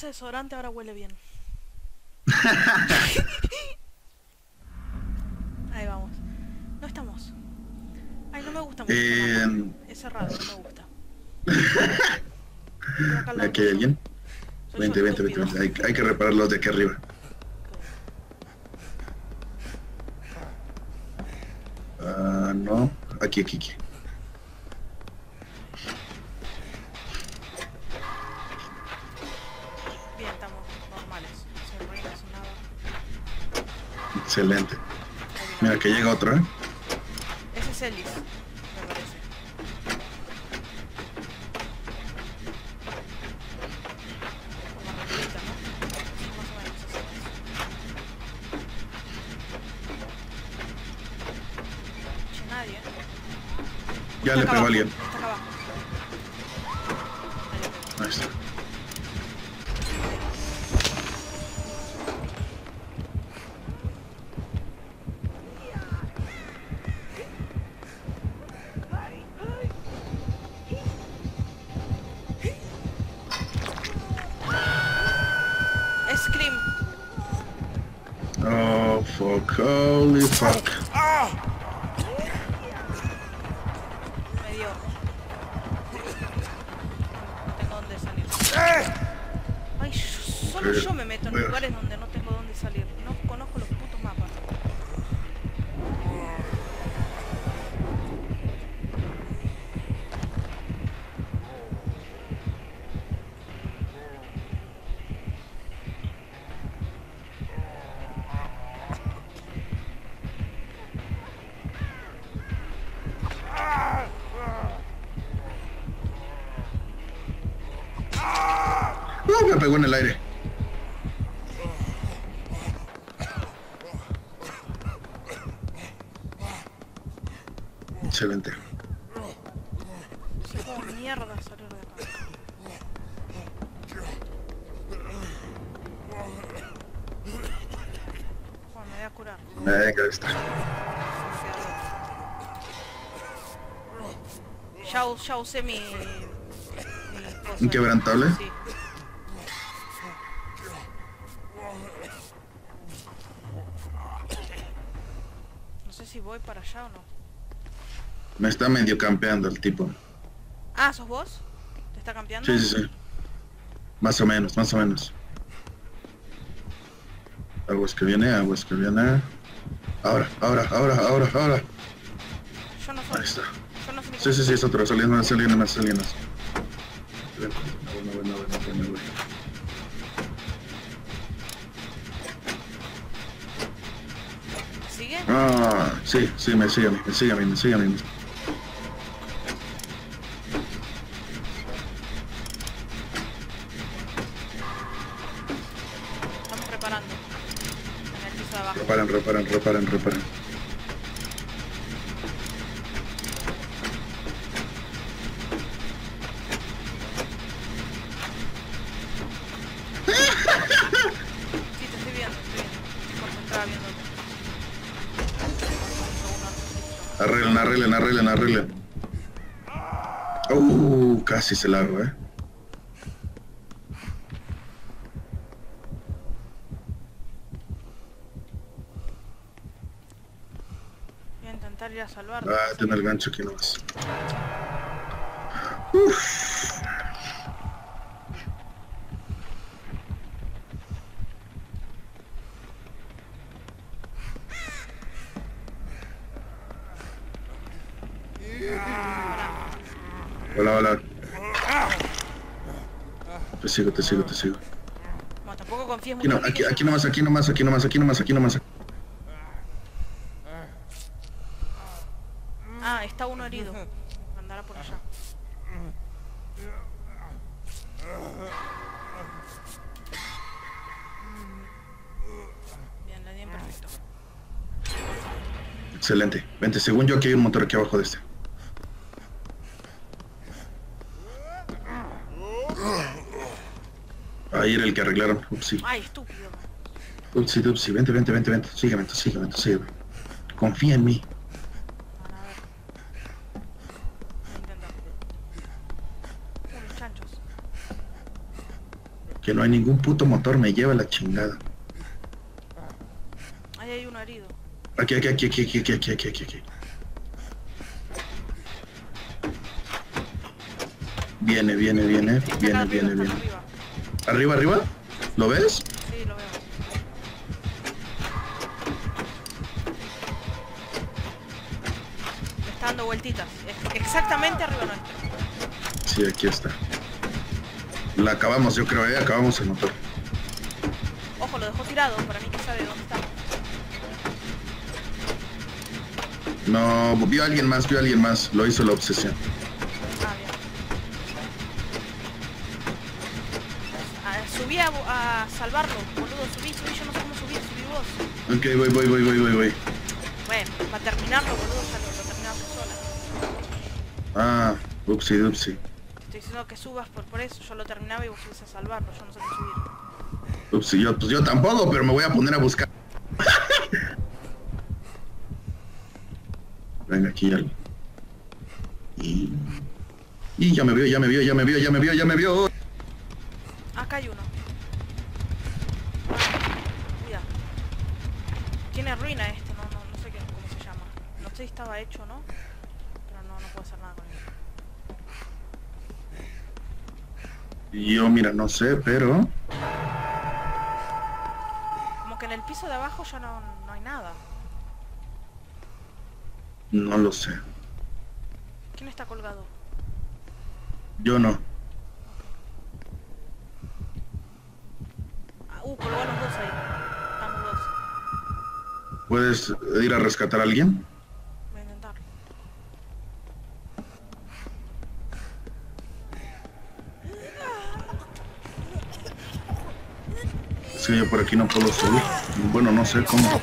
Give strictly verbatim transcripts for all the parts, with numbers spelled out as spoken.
ese desodorante ahora huele bien. Ahí vamos. No estamos. Ay, no me gusta mucho este Eh, mapa. Es cerrado, no me gusta. Estoy acá al lado ¿Aquí hay tuyo. alguien? Soy yo Vente, vente, vente, estúpido. vente. Hay, hay que reparar los de aquí arriba. Ah, no. Aquí, aquí, aquí. Bien, estamos normales. Sin ruido, sin nada. Excelente. Ahí vino Mira, otro. que llega otro, ¿eh? Ese es Ellis, me parece. Como arreglita, ¿no? Sí, más o menos así. Che, nadie, ¿eh? Ya Está le acá pegó a abajo. alguien. Está acá abajo. Ahí le pegó. Ahí está. Scream. Oh, fuck. Holy fuck. Me dio. No tengo dónde salir. Ay, yo- solo yo me meto en lugares donde no tengo dónde salir. No conozco los putos mapas. No, me pegó en el aire. Excelente. Sí, como mierda salir de acá. Bueno, me voy a curar. Venga, ahí está. Ya, u- ya usé mi... mi cosa. Inquebrantable. Sí. No sé si voy para allá o no. Me está medio campeando el tipo. Ah, ¿sos vos? ¿Te está campeando? Sí, sí, sí. Más o menos, más o menos. Aguas que viene, aguas que viene. Ahora, ahora, ahora, ahora, ahora. Yo no soy. Ahí está. Yo no soy ni Sí, sí, sí, es otro. Saliendo más, saliendo más, saliendo más. Bueno, bueno, bueno, bueno, bueno. ¿Sigue? Ah, sí, sí, me sigue a mí, me sigue a mí, me sigue a mí. Estamos reparando. En el piso de abajo. Reparan, reparan, reparan, reparan. Sí, te estoy viendo, estoy viendo. Estoy concentrada viéndote. Arreglen, arreglen, arreglen, arreglen. Uh, casi se largo, eh. Voy a intentar ir a salvarte. Ah, tiene el gancho aquí nomás. Uf. Hola, hola. Te sigo, te sigo, te sigo. Bueno, tampoco confíes Aquí, mucho no, en mí. aquí, que aquí yo- nomás, aquí nomás, aquí nomás, aquí nomás, aquí nomás. Ah, está uno herido. Andará por allá. Bien, le di en perfecto. Excelente. Vente, según yo aquí hay un motor aquí abajo de este. Ahí era el que arreglaron. Upsi. Ay, estúpido. Upsi, upsi. Vente, vente, vente, vente. Sígueme, tú, sígueme, tú, sígueme. Confía en mí. Van a ver. Voy a intentar. Unos chanchos. Que no hay ningún puto motor, me lleva la chingada. Ahí hay uno herido. Aquí, aquí, aquí, aquí, aquí, aquí, aquí, aquí, aquí. Viene, viene, viene, Está viene, acá viene, arriba, viene. está acá ¿Arriba, arriba. arriba? ¿Lo ves? Sí, lo veo. Me está dando vueltitas. Es exactamente arriba nuestro. Sí, aquí está. La acabamos, yo creo, ¿eh? Acabamos el motor. Ojo, lo dejó tirado. Para mí que sabe dónde está. No, vio a alguien más, vio a alguien más. Lo hizo la obsesión. Ah, bien. Ah, subí a, a salvarlo, boludo. Subí, subí. Yo no sé cómo subir. Subí vos. Ok, voy, voy, voy, voy, voy, voy. Bueno, para terminarlo, boludo, ya lo, lo terminamos sola. Ah, upsi, upsi. Estoy diciendo que subas por, por eso. Yo lo terminaba y vos subís a salvarlo. Yo no sé qué subir. Upsi, yo, pues yo tampoco, pero me voy a poner a buscar. Venga, aquí algo. Y... y ya me vio, ya me vio, ya me vio, ya me vio, ya me vio. Acá hay uno. Mira. Tiene ruina este, no, no, no sé qué, cómo se llama. No sé si estaba hecho o no. Pero no, no puedo hacer nada con él. Y yo, mira, no sé, pero... Como que en el piso de abajo ya no, no hay nada. no lo sé. ¿Quién está colgado? Yo no. Ah, uh, colgó a los dos ahí. Estamos dos. ¿Puedes ir a rescatar a alguien? Voy a intentarlo. Es que yo por aquí no puedo subir. Bueno, no sé cómo.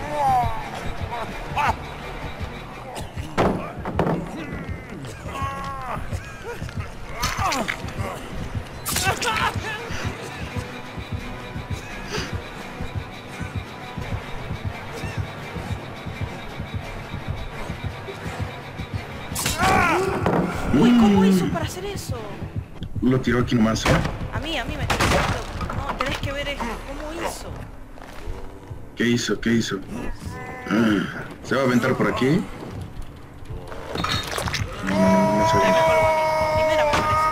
Uy, ¿cómo hizo para hacer eso? Lo tiró aquí nomás, ¿eh? A mí, a mí me está diciendo, no, tenés que ver esto. ¿Cómo hizo? ¿Qué hizo? ¿Qué hizo? Ah, ¿se va a aventar por aquí? No, no, no sé. Ahí me colgó a mí. Primera me parece.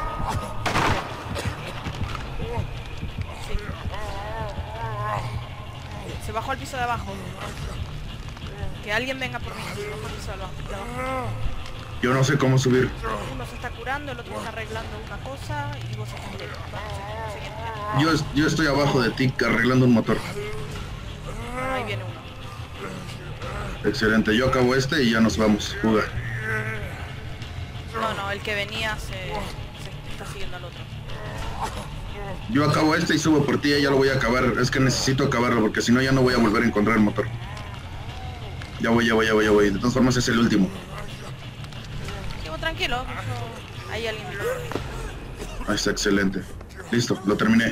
Sí. Se bajó al piso de abajo. Que alguien venga por mí. Se bajó al piso de abajo. de abajo. Yo no sé cómo subir. Uno se está curando, el otro está arreglando una cosa y vos estás lejos. Vamos, siguiente. Yo, yo estoy abajo de ti arreglando un motor. Bueno, ahí viene uno. Excelente, yo acabo este y ya nos vamos. Juga. No, no, el que venía se, se está siguiendo al otro. Yo acabo este y subo por ti y ya lo voy a acabar. Es que necesito acabarlo porque si no ya no voy a volver a encontrar el motor. Ya voy, ya voy, ya voy, ya voy. De todas formas es el último. Sigo tranquilo. Yo... Ahí alguien me lo... Ahí está, excelente. Listo, lo terminé.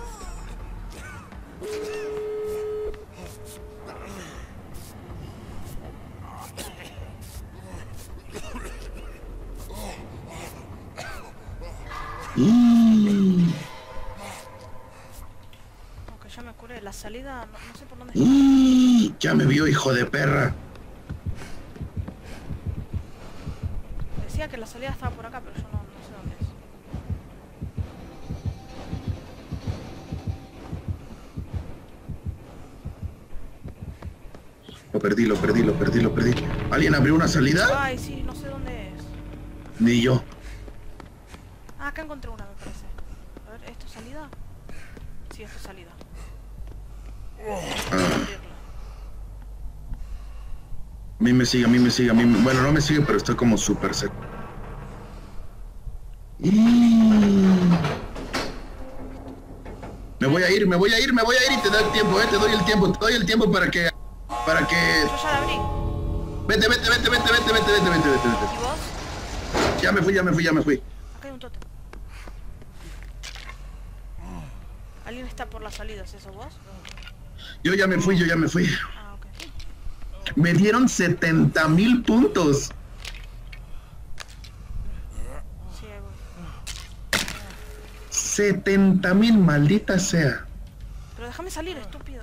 Y... Aunque ya me curé. La salida, no, no sé por dónde está. y... ya me vio, hijo de perra. Decía que la salida estaba por acá, pero yo no, no sé dónde es. Lo perdí, lo perdí, lo perdí, lo perdí. ¿Alguien abrió una salida? Ay, sí, no sé dónde es. Ni yo. Ah, acá encontré una, me parece. A ver, ¿esto es salida? Sí, esto es salida. Ah. A mí me sigue, a mí me sigue, a mí me... Bueno, no me sigue, pero estoy como súper seco. Y... me voy a ir, me voy a ir, me voy a ir y te doy el tiempo, eh, te doy el tiempo, te doy el tiempo para que... Para que... Yo ya la abrí. Vete, vete, vete, vete, vete, vete, vete, vete, vete, vete. ¿Y vos? Ya me fui, ya me fui, ya me fui. Acá hay un tótem. Alguien está por las salidas, ¿eso vos? Yo ya me fui, yo ya me fui. Ah, ok. Me dieron setenta mil puntos. Sí, ahí voy. setenta mil, maldita sea. Pero déjame salir, estúpido.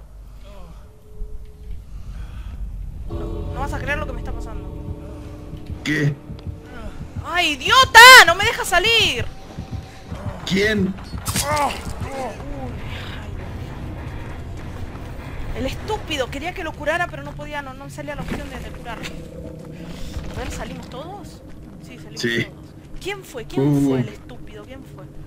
No, no vas a creer lo que me está pasando. ¿Qué? ¡Ay, idiota! ¡No me deja salir! ¿Quién? El estúpido, quería que lo curara, pero no podía, no, no salía la opción de, de curarlo. A ver, ¿salimos todos? Sí, salimos sí. todos. ¿Quién fue? ¿Quién uh. fue el estúpido? ¿Quién fue?